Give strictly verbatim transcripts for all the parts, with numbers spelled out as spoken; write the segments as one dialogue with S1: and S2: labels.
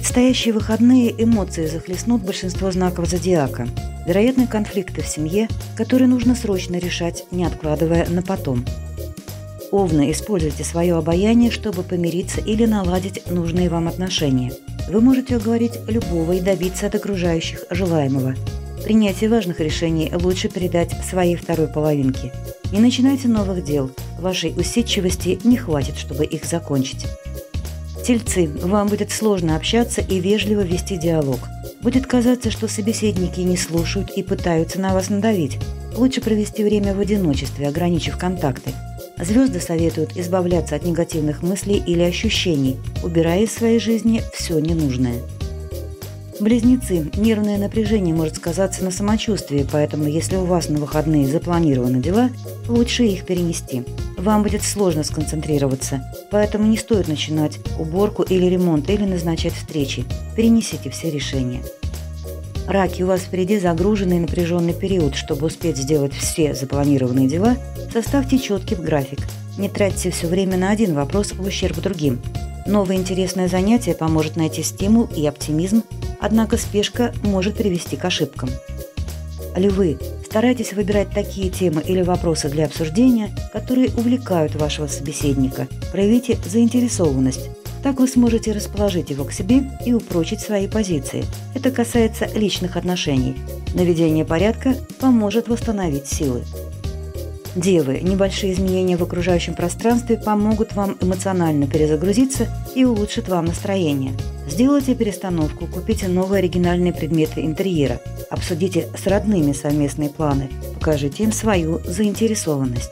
S1: предстоящие выходные эмоции захлестнут большинство знаков зодиака. Вероятны конфликты в семье, которые нужно срочно решать, не откладывая на потом. Овны, используйте свое обаяние, чтобы помириться или наладить нужные вам отношения. Вы можете уговорить любого и добиться от окружающих желаемого. Принятие важных решений лучше передать своей второй половинке. Не начинайте новых дел. Вашей усидчивости не хватит, чтобы их закончить. Тельцы, вам будет сложно общаться и вежливо вести диалог. Будет казаться, что собеседники не слушают и пытаются на вас надавить. Лучше провести время в одиночестве, ограничив контакты. Звезды советуют избавляться от негативных мыслей или ощущений, убирая из своей жизни все ненужное. Близнецы, нервное напряжение может сказаться на самочувствии, поэтому если у вас на выходные запланированы дела, лучше их перенести. Вам будет сложно сконцентрироваться, поэтому не стоит начинать уборку или ремонт или назначать встречи. Перенесите все решения. Раки, у вас впереди загруженный и напряженный период. Чтобы успеть сделать все запланированные дела, составьте четкий график. Не тратьте все время на один вопрос в ущерб другим. Новое интересное занятие поможет найти стимул и оптимизм, однако спешка может привести к ошибкам. Львы, старайтесь выбирать такие темы или вопросы для обсуждения, которые увлекают вашего собеседника. Проявите заинтересованность. Так вы сможете расположить его к себе и упрочить свои позиции. Это касается личных отношений. Наведение порядка поможет восстановить силы. Девы, небольшие изменения в окружающем пространстве помогут вам эмоционально перезагрузиться и улучшат вам настроение. Сделайте перестановку, купите новые оригинальные предметы интерьера, обсудите с родными совместные планы, покажите им свою заинтересованность.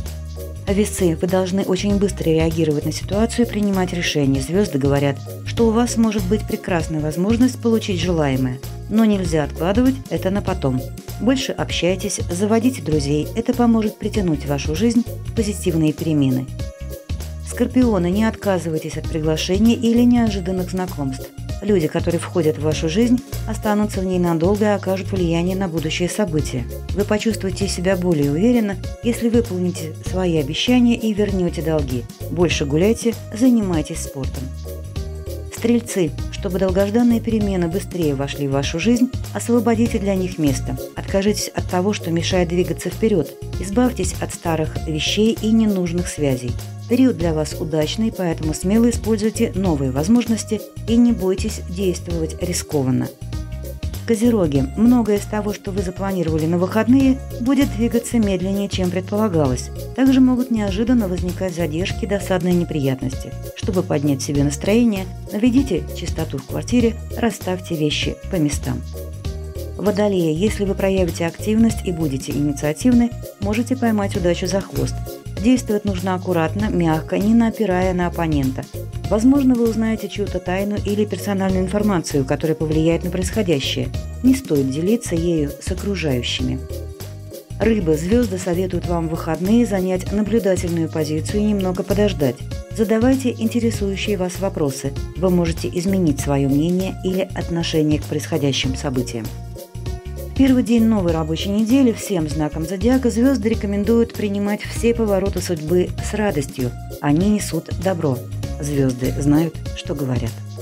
S1: Весы, вы должны очень быстро реагировать на ситуацию и принимать решения. Звезды говорят, что у вас может быть прекрасная возможность получить желаемое, но нельзя откладывать это на потом. Больше общайтесь, заводите друзей, это поможет притянуть в вашу жизнь позитивные перемены. Скорпионы, не отказывайтесь от приглашений или неожиданных знакомств. Люди, которые входят в вашу жизнь, останутся в ней надолго и окажут влияние на будущие события. Вы почувствуете себя более уверенно, если выполните свои обещания и вернете долги. Больше гуляйте, занимайтесь спортом. Стрельцы, чтобы долгожданные перемены быстрее вошли в вашу жизнь, освободите для них место. Откажитесь от того, что мешает двигаться вперед. Избавьтесь от старых вещей и ненужных связей. Период для вас удачный, поэтому смело используйте новые возможности и не бойтесь действовать рискованно. Козероги, многое из того, что вы запланировали на выходные, будет двигаться медленнее, чем предполагалось. Также могут неожиданно возникать задержки и досадные неприятности. Чтобы поднять себе настроение, наведите чистоту в квартире, расставьте вещи по местам. Водолеи, если вы проявите активность и будете инициативны, можете поймать удачу за хвост. Действовать нужно аккуратно, мягко, не напирая на оппонента. Возможно, вы узнаете чью-то тайну или персональную информацию, которая повлияет на происходящее. Не стоит делиться ею с окружающими. Рыбы, звезды советуют вам в выходные занять наблюдательную позицию и немного подождать. Задавайте интересующие вас вопросы. Вы можете изменить свое мнение или отношение к происходящим событиям. В первый день новой рабочей недели всем знакам зодиака звезды рекомендуют принимать все повороты судьбы с радостью. Они несут добро. Звезды знают, что говорят.